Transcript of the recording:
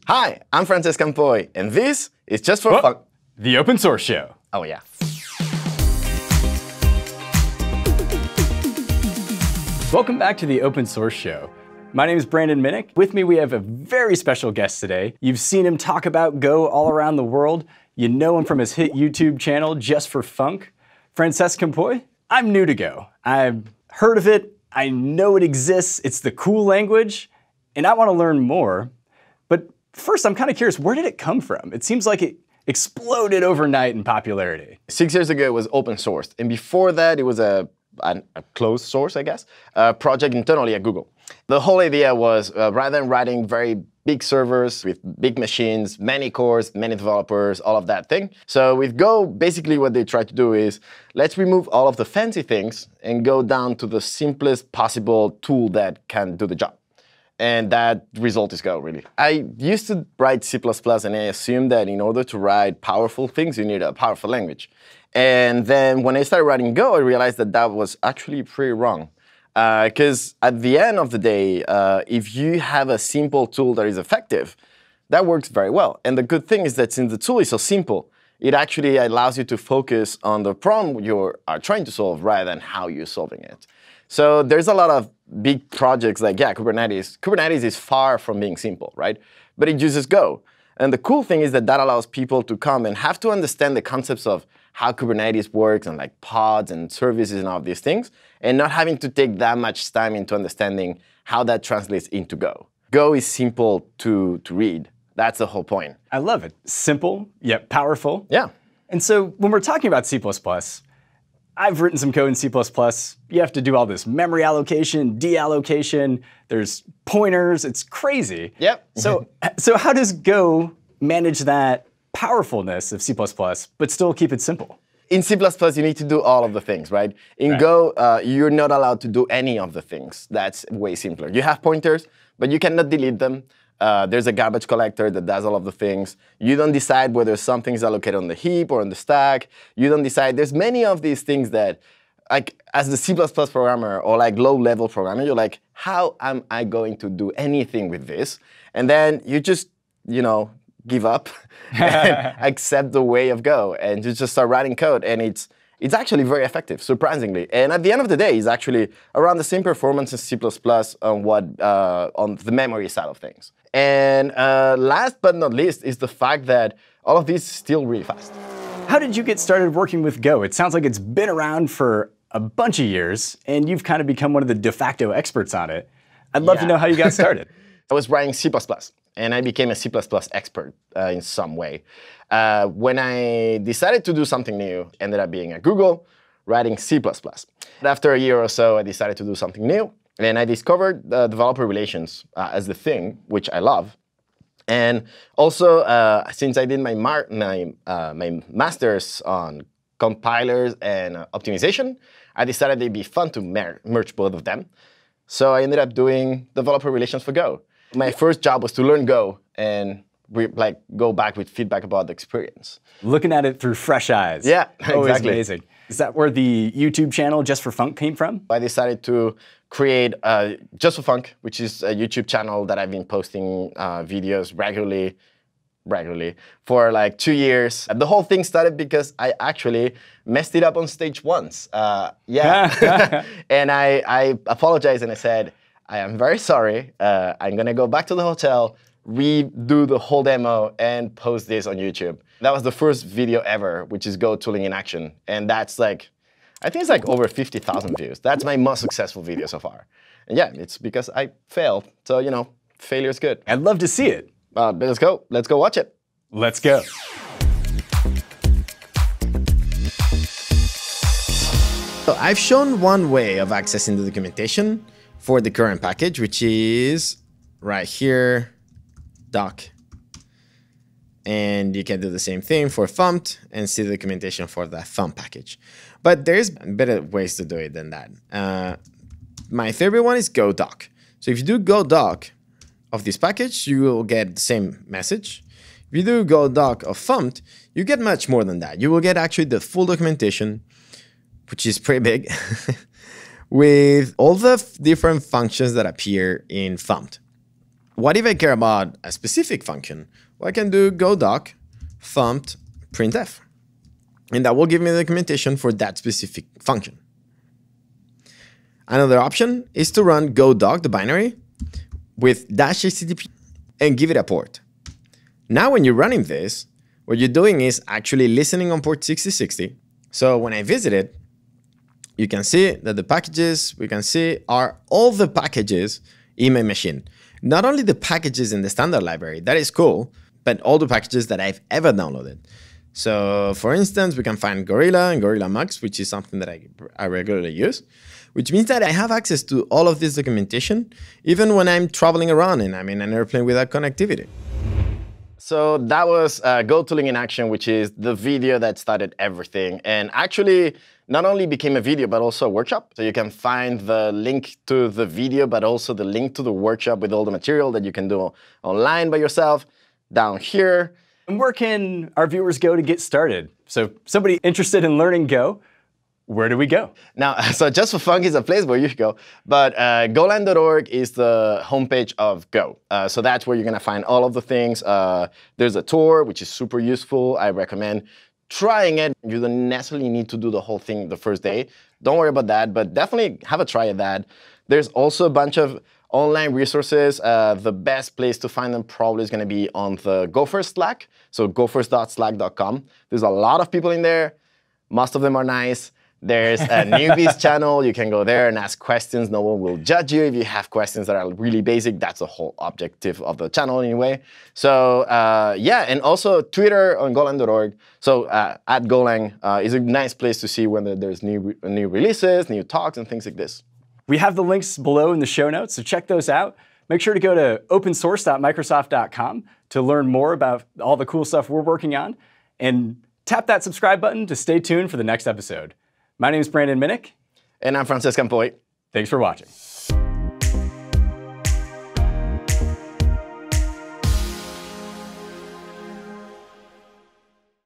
Hi, I'm Francesc Campoy, and this is Just for Fun. The open source show. Oh, yeah. Welcome back to the open source show. My name is Brandon Minnick. With me, we have a very special guest today. You've seen him talk about Go all around the world. You know him from his hit YouTube channel, Just for Func. Francesc Campoy. I'm new to Go. I've heard of it. I know it exists. It's the cool language, and I want to learn more. But first, I'm kind of curious, where did it come from? It seems like it exploded overnight in popularity. 6 years ago, it was open sourced. And before that, it was a closed source, I guess, project internally at Google. The whole idea was, rather than writing very big servers with big machines, many cores, many developers, all of that thing. So with Go, basically what they try to do is, let's remove all of the fancy things and go down to the simplest possible tool that can do the job. And that result is Go, really. I used to write C++, and I assumed that in order to write powerful things, you need a powerful language. And then when I started writing Go, I realized that that was actually pretty wrong. Because at the end of the day, if you have a simple tool that is effective, that works very well. And the good thing is that since the tool is so simple, it actually allows you to focus on the problem you are trying to solve rather than how you're solving it. So there's a lot of big projects like, yeah, Kubernetes. Kubernetes is far from being simple, right? But it uses Go. And the cool thing is that that allows people to come and have to understand the concepts of how Kubernetes works and like pods and services and all of these things, and not having to take that much time into understanding how that translates into Go. Go is simple to read. That's the whole point. I love it. Simple, yet powerful. Yeah. And so when we're talking about C++, I've written some code in C++. You have to do all this memory allocation, deallocation. There's pointers. It's crazy. Yep. So how does Go manage that powerfulness of C++, but still keep it simple? In C++, you need to do all of the things, right? In Go, you're not allowed to do any of the things. That's way simpler. You have pointers, but you cannot delete them. There's a garbage collector that does all of the things. You don't decide whether something is allocated on the heap or on the stack. You don't decide. There's many of these things that, like, as the C++ programmer or like low-level programmer, you're like, how am I going to do anything with this? And then you just, give up and accept the way of Go, and you just start writing code, and it's actually very effective, surprisingly. And at the end of the day, it's actually around the same performance as C++ on the memory side of things. And last but not least is the fact that all of this is still really fast. How did you get started working with Go? It sounds like it's been around for a bunch of years, and you've kind of become one of the de facto experts on it. I'd love to know how you got started. I was writing C++, and I became a C++ expert in some way. When I decided to do something new, ended up being at Google, writing C++. After a year or so, I decided to do something new, and I discovered developer relations as the thing, which I love. And also, since I did my master's on compilers and optimization, I decided it'd be fun to merge both of them. So I ended up doing developer relations for Go. My first job was to learn Go and go back with feedback about the experience. Looking at it through fresh eyes. Yeah, Always exactly. Amazing. Is that where the YouTube channel Just for Func came from? I decided to create Just for Func, which is a YouTube channel that I've been posting videos regularly for like 2 years. The whole thing started because I actually messed it up on stage once. And I apologized and I said, I am very sorry. I'm going to go back to the hotel, redo the whole demo, and post this on YouTube. That was the first video ever, which is Go tooling in action. And that's like, I think it's like over 50,000 views. That's my most successful video so far. And yeah, it's because I failed. So, failure is good. I'd love to see it. Let's go. Let's go watch it. Let's go. So I've shown one way of accessing the documentation for the current package, which is right here, doc. And you can do the same thing for Fumpt and see the documentation for that Fumpt package. But there's better ways to do it than that. My favorite one is go doc. So if you do go doc of this package, you will get the same message. If you do go doc of Fumpt, you get much more than that. You will get actually the full documentation, which is pretty big, with all the different functions that appear in Fumpt. what if I care about a specific function? Well, I can do go doc thumped printf. And that will give me the documentation for that specific function. Another option is to run go doc, the binary, with -http and give it a port. Now when you're running this, what you're doing is actually listening on port 6060. So when I visit it, you can see that the packages we can see are all the packages in my machine. Not only the packages in the standard library, that is cool, but all the packages that I've ever downloaded. So for instance, we can find Gorilla and Gorilla Mux, which is something that I regularly use, which means that I have access to all of this documentation, even when I'm traveling around and I'm in an airplane without connectivity. So that was Go Tooling in Action, which is the video that started everything. And actually, not only became a video, but also a workshop. So you can find the link to the video, but also the link to the workshop with all the material that you can do online by yourself down here. And where can our viewers go to get started? So somebody interested in learning Go, where do we go? Now, so justforfunc is a place where you should go, but golang.org is the homepage of Go. So that's where you're going to find all of the things. There's a tour, which is super useful. I recommend trying it. You don't necessarily need to do the whole thing the first day. Don't worry about that, but definitely have a try at that. There's also a bunch of online resources. The best place to find them probably is going to be on the Gopher Slack, so gophers.slack.com. There's a lot of people in there. Most of them are nice. There's a newbies channel. You can go there and ask questions. No one will judge you if you have questions that are really basic. That's the whole objective of the channel anyway. So yeah, and also Twitter on golang.org. So at Golang is a nice place to see when there's new releases, new talks, and things like this. We have the links below in the show notes, so check those out. Make sure to go to opensource.microsoft.com to learn more about all the cool stuff we're working on. And tap that subscribe button to stay tuned for the next episode. My name is Brandon Minnick. And I'm Francesc Campoy. Thanks for watching.